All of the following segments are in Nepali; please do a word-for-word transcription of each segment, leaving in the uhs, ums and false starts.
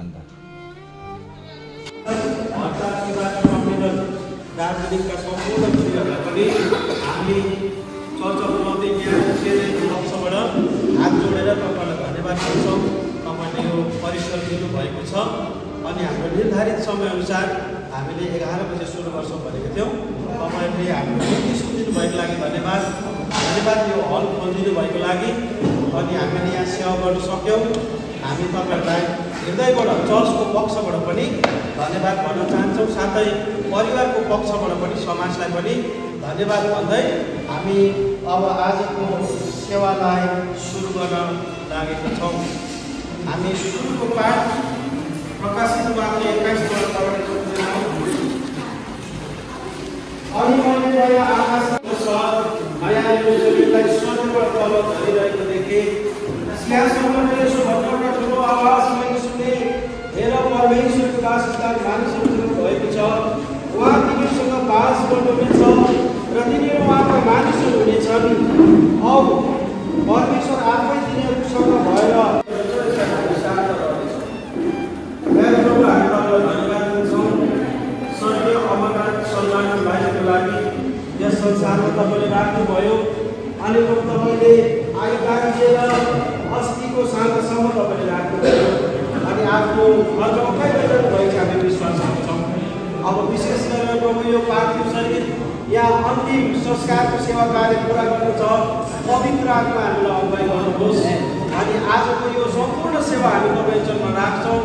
सिद्धान्त। दार्जिलिङका सम्पूर्ण श्रीहरूलाई पनि हामी चर्च अफ लभिङ पक्षबाट हात जोडेर तपाईँलाई धन्यवाद दिन्छौँ। तपाईँले यो परिसर दिनुभएको छ अनि हाम्रो निर्धारित समयअनुसार हामीले एघार बजे सुरु गर्छौँ भनेको थियौँ। तपाईँले हाम्रो निम्ति सुनिदिनु भएको लागि धन्यवाद धन्यवाद यो हल खोलिदिनु भएको लागि अनि हामीले यहाँ सेवा गर्न सक्यौँ। हामी तपाईँहरूलाई हृदयबाट चर्चको पक्षबाट पनि धन्यवाद भन्न चाहन्छौँ, साथै परिवारको पक्षबाट पनि समाजलाई पनि धन्यवाद भन्दै हामी अब आजको सेवालाई सुरु गर्न लागेका छौँ। हामी सुरुको पाठ प्रकाशित वाक्य एक्काइसबाट पढ्नेछौँ। अनि मैले नयाँ आकाशको सहर नयाँ यरुसलेमलाई स्वर्गबाट तल झरिरहेको देखेँ। सिंहासनमा यसो भन्ने ठुलो आवाज मैले सुने, हेर परमेश्वरको वासस्थान मानिसहरूसँग भएको छ, उहाँ तिनीहरूसँग बास गर्नुहुनेछ र तिनीहरू उहाँका मानिसहरू हुनेछन्। औ परमेश्वर आफै तिनीहरूसँग भएर स्वर्गीय अमरनाथ सम्मान बाहिरको लागि यस संसारमा तपाईँले राख्नुभयो अनि तपाईँले आयुकाल दिएर अस्तिको साँझसम्म तपाईँले राख्नुभयो अनि आफ्नो घर गाउँकै गरिरहनु भएको हामी विश्वास गर्छौँ। अब विशेष गरेर प्रभु यो पार्थिव शरीर यहाँ अन्तिम संस्कारको सेवा कार्य पुरा गर्नु छ। पवित्र आत्मा हामीलाई अगुवाई गर्नुहोस् अनि आजको यो सम्पूर्ण सेवा हामी तपाईँ चरणमा राख्छौँ।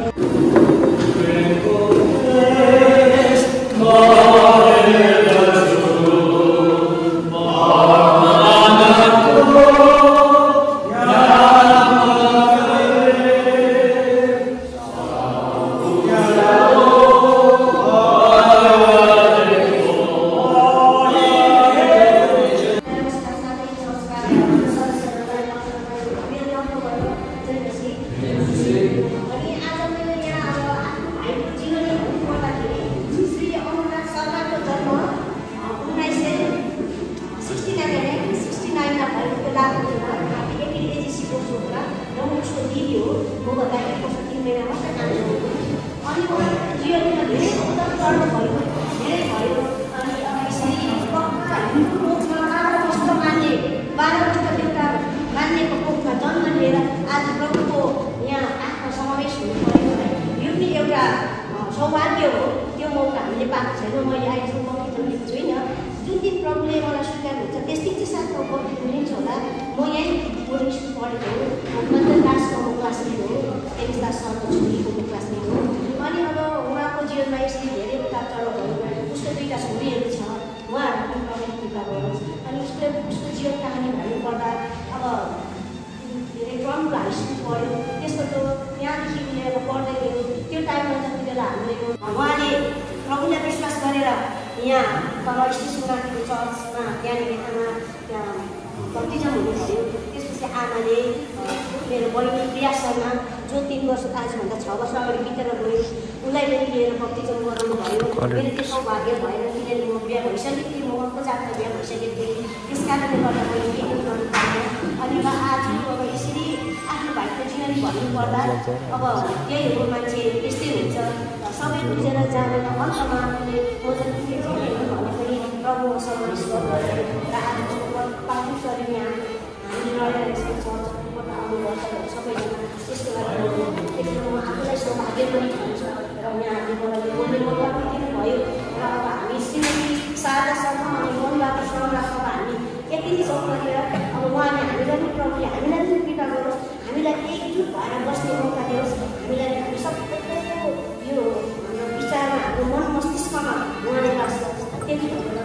अब यही हो, मान्छे त्यस्तै हुन्छ, सबै बुझेर जानेर अन्तमा आफूले खोजेर के भने पनि प्रभु समावेश गर्नु र आजको पार्थिव शरीर यहाँ हामी लडेर चर्चबाट आउनुपर्छ सबैजना। त्यसको लागि एकदम आफूलाई सौभाग्य पनि हुन्छ र यहाँहरूले मलाई बोल्ने मौका पनि दिनुभयो र अब हामी श्रीमती शारदासँग अनि मौलाको सङ्ग्रहसँग हामी यति सक्नेर अब उहाँले हामीलाई पनि प्रभुले हामीलाई पनि कृपा गरोस्, हामीलाई एकजुट भएर बस्ने मौका दियोस्, हामीलाई हामी सबैको यो विचारमा हाम्रो मन मस्तिष्कमा उहाँले बास गर्छ। त्यति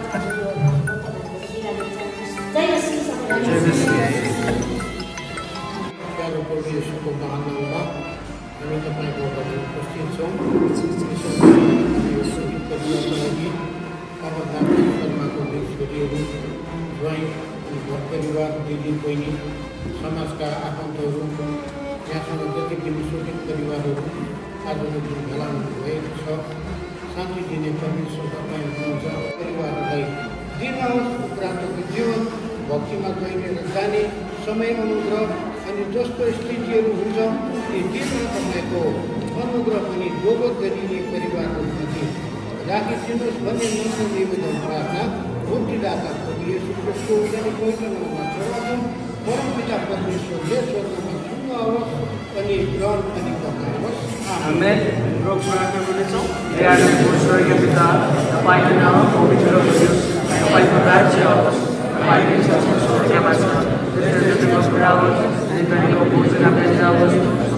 जय मसीह प्यारो प्रभु येशूको महान नाममा हामी तपाईँको अगाडि उपस्थित छौँ। यो शहीद परिवारको लागि अमरनाथ शर्माको दुई छोरीहरू, ज्वाइँ अनि घर परिवार, दिदी बहिनी, समाजका आफन्तहरू, यहाँसँग जति पनि शोषित परिवारहरू आजको दिन भेला हुनुभएको छ। शान्ति दिने परमेश्वर तपाईँ हुनुहुन्छ। परिवारहरूलाई दिनुहोस् उपरान्तको जीवन भक्तिमा गइरहेर जाने समय अनुग्रह अनि जस्तो स्थितिहरू हुन्छ ती दिनमा तपाईँको अनुग्रह पनि दोगो गरिने परिवारको निम्ति राखिदिनुहोस् भन्ने नम्र निवेदन प्रार्थना मुक्तिदाता प्रभु येशू ख्रीष्टको उदारी पवित्र नाममा चढाउँछौँ। परमपिता परमेश्वरले स्वर्गमा सुन्न होस् अनि ग्रहण पनि गर्नुहोस्। आमेन। रोग प्रार्थना गर्नेछौँ। हे हाम्रो स्वर्गीय पिता, तपाईँको नाम पवित्र होस्, तपाईँको राज्य आओस्, तपाईँको इच्छा स्वर्गमा छ त्यसरी पृथ्वीमा होस्, अनि तपाईँको भोजन हामीलाई दिनुहोस्।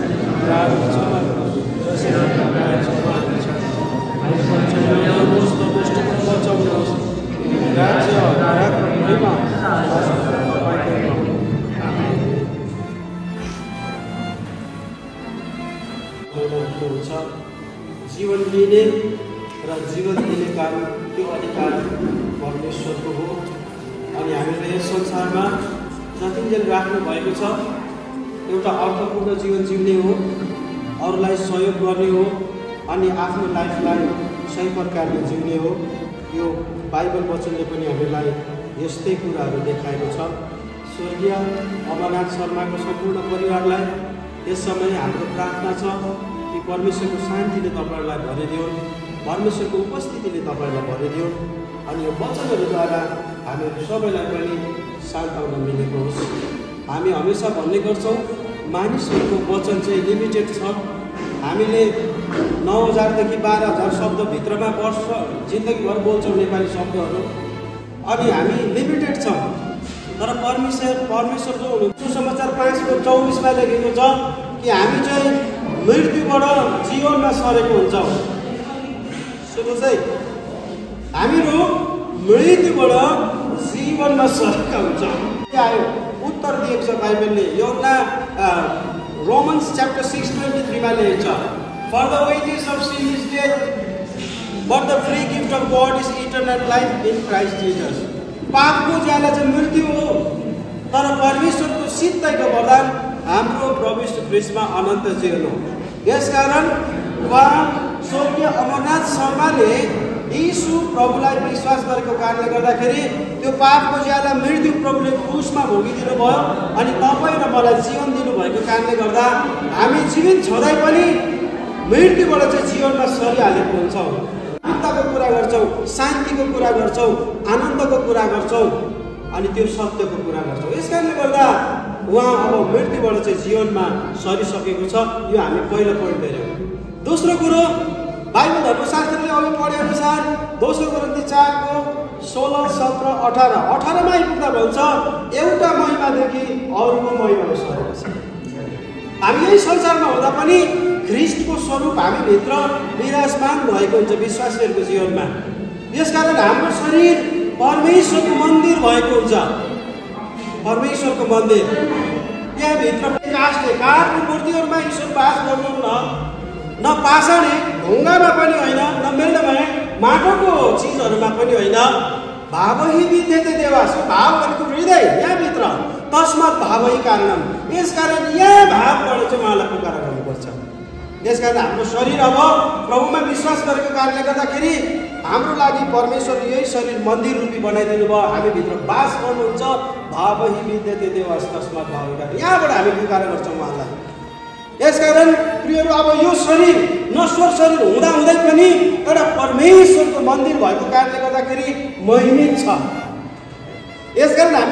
हुन्छ जीवन लिने र जीवन दिने काम त्यो अधिकार परमेश्वरको हो। अनि हामीले यस संसारमा जतिन्जेल राख्नु भएको छ एउटा अर्थपूर्ण जीवन जिउने हो, अरूलाई सहयोग गर्ने हो, अनि आफ्नो लाइफलाई सही प्रकारले जिउने हो। यो बाइबल वचनले पनि हामीलाई यस्तै कुराहरू देखाएको छ। स्वर्गीय अमरनाथ शर्माको सम्पूर्ण परिवारलाई यस समय हाम्रो प्रार्थना छ कि परमेश्वरको शान्तिले तपाईँहरूलाई भरिदियो, परमेश्वरको उपस्थितिले तपाईँहरूलाई भरिदियो, अनि यो वचनहरूद्वारा हामीहरू सबैलाई पनि शान्त हुन मिलेको होस्। हामी हमेसा भन्ने गर्छौँ मानिसहरूको वचन चाहिँ लिमिटेड छ। हामीले नौ हजारदेखि बाह्र हजार शब्दभित्रमा वर्ष जिन्दगीभर बोल्छौँ नेपाली शब्दहरू, अनि हामी लिमिटेड छौँ। तर परमेश्वर परमेश्वर जो हुनुहुन्छ सुसमाचार पाँचको चौबिसमा लेखेको छ कि हामी चाहिँ मृत्युबाट जीवनमा सरेको हुन्छौँ। सुन्नुहोस् है, हामीहरू मृत्युबाट जीवनमा सरेका हुन्छौँ। के आयो उत्तर दिएको छ बाइबलले। यूहन्ना रोमन्स च्याप्टर सिक्स ट्वेन्टी थ्रीमा लेखेको छ, for the wages of sin is death but the free gift of God is eternal life in Christ Jesus. पापको ज्याला चाहिँ मृत्यु हो, तर परमेश्वरको सित्तैको वरदान हाम्रो प्रभु यीशु ख्रीष्टमा अनन्त जीवन हो। यसकारण उहाँ स्वर्गीय अमरनाथ शर्माले यीशु प्रभुलाई विश्वास गरेको कारणले गर्दाखेरि त्यो पापको ज्याला मृत्यु प्रभुले क्रुसमा भोगिदिनु भयो, अनि तपाईँ र मलाई जीवन दिनुभएको कारणले गर्दा हामी जीवित छँदै पनि मृत्युबाट चाहिँ जीवनमा सरिहालेको हुन्छौँ। मुक्तको कुरा गर्छौँ, शान्तिको कुरा गर्छौँ, आनन्दको कुरा गर्छौँ, अनि त्यो सत्यको कुरा गर्छौँ। यस कारणले गर्दा उहाँ अब मृत्युबाट चाहिँ जीवनमा सरिसकेको छ। यो हामी पहिलो पोइन्ट हेऱ्यौँ। दोस्रो कुरो, बाइबल धर्मशास्त्रले अघि पढे अनुसार दोस्रो कोरिन्थी चारको सोह्र सत्र अठार अठारमा आइपुग्दा भन्छ एउटा महिमादेखि अरूको महिमा सरेको छ। हामी यही संसारमा हुँदा पनि ख्रिस्टको स्वरूप हामीभित्र विराजमान भएको हुन्छ विश्वासीहरूको जीवनमा। यसकारण हाम्रो शरीर परमेश्वरको मन्दिर भएको हुन्छ। परमेश्वरको मन्दिर त्यहाँभित्र काष्ठे काठको मूर्तिहरूमा ईश्वर बास गर्नुहुन्न, न पाषाणे ढुङ्गामा पनि होइन, न मेल्दमा माटोको चिजहरूमा पनि होइन। भाव हि विद्यते देवास, भाव भनेको हृदय यहाँभित्र, तस्मात् भावै कारणम। यसकारण यहाँ भावबाट चाहिँ उहाँलाई पुकार गर्नुपर्छ। यसकारण हाम्रो शरीर अब प्रभुमा विश्वास गरेको कारणले गर्दाखेरि हाम्रो लागि परमेश्वरले यही शरीर मन्दिर रूपी बनाइदिनु भयो, हामीभित्र बास गर्नुहुन्छ। भाव हि विद्यते देवास तस्मात् भावै कारणम, यहाँबाट हामी पुकार गर्छौँ उहाँलाई। यसकारण प्रियहरू, अब यो शरीर नश्वर शरीर हुँदा हुँदै पनि एउटा परमेश्वरको मन्दिर भएको कारणले गर्दाखेरि महिमित छ। यसकारण हामी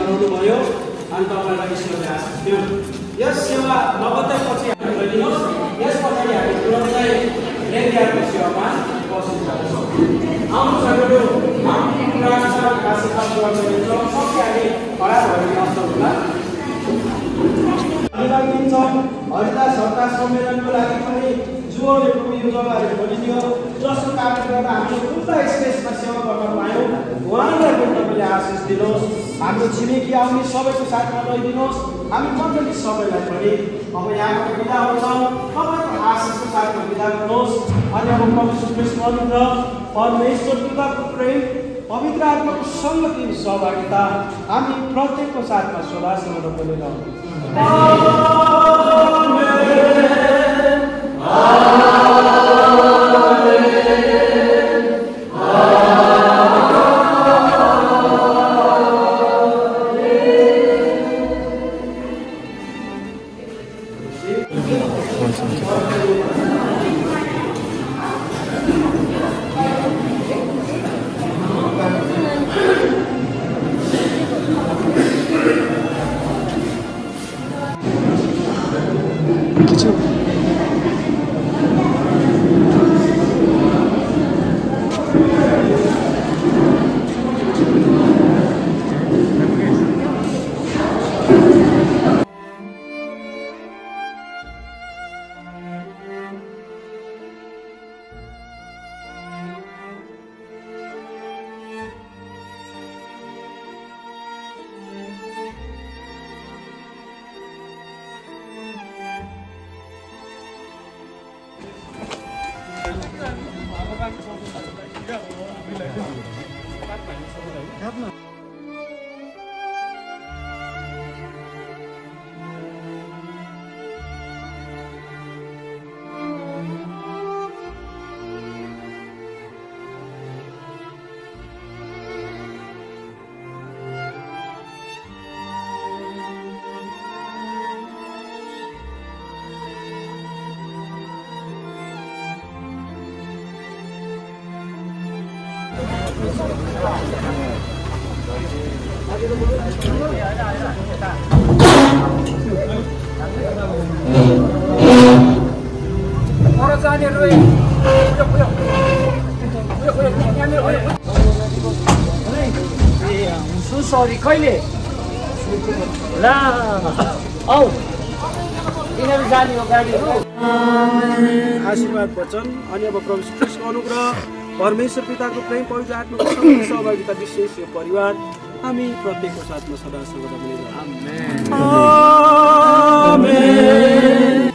गराउनु भयो अनि तपाईँलाई ईश्वरले आशिष दियो। यस सेवा नगतेपछि हामी गरिदिनुहोस्। यस पछाडि हामी तुरन्तै रेडियाको सेवामा बसिन जान्छौँ। आउनुहोस् हामीहरू हामी पुरानो आशीर्वाद गर्छौँ। सबै हामी खडा भएर बस्छौँ होला। धन्यवाद दिन्छौँ हरिदास हप्ता सम्मेलनको लागि पनि जोडले पनि यो जग्गाहरू खोलिदियो, जसको कारणले गर्दा हामीले खुल्ला स्पेसमा सेवा गर्न पायौँ। उहाँलाई पनि तपाईँले आशिष दिनुहोस्। हाम्रो छिमेकी आउने सबैको साथमा लैदिनुहोस्। हामी मण्डली सबैलाई पनि अब यहाँबाट बिदा हुन्छौँ। तपाईँको आशिषको साथमा बिदा गर्नुहोस्। अनि अब पवित्र कृष्ण अनुग्रह, परमेश्वर पिताको प्रेम, पवित्र आत्माको सङ्गति सहभागिता हामी प्रत्येकको साथमा सदा सर्वदा पनि रहन्छ। सरी कहिले ला औ यिनीहरू जाने हो गाडीहरू। आशीर्वाद वचन अनि अब प्रभु ख्रीष्टको अनुग्रह, परमेश्वर पिताको प्रेम, पवित्र आत्माको सङ्गति सहभागिता विशेष यो परिवार हामी प्रत्येकको साथमा सदा सर्वदा बनिरहन्छ। आमेन। आमेन।